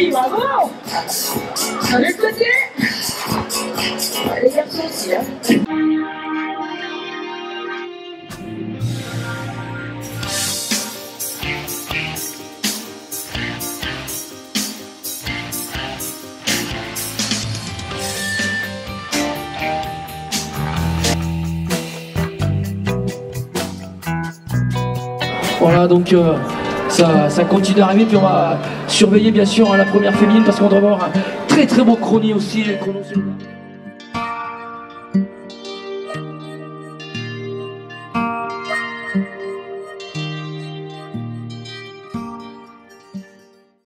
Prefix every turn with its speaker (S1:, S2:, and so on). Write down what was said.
S1: filles, bravo. De l'autre côté. Les garçons aussi, hein.
S2: Voilà, donc ça continue d'arriver, puis on va surveiller bien sûr la première féminine parce qu'on doit avoir un très très beau chronie aussi.